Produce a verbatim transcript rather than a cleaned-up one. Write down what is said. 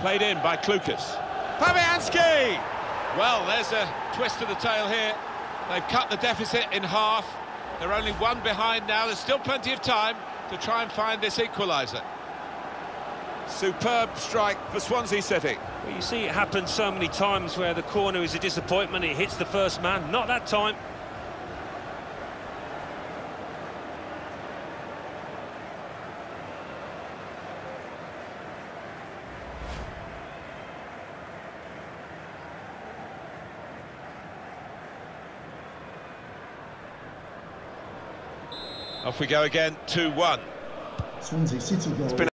Played in by Klukas. Fabianski! Well, there's a twist to the tail here. They've cut the deficit in half. They're only one behind now. There's still plenty of time to try and find this equaliser. Superb strike for Swansea City. Well, you see it happen so many times where the corner is a disappointment. It hits the first man. Not that time. Off we go again, two one. Swansea City goal.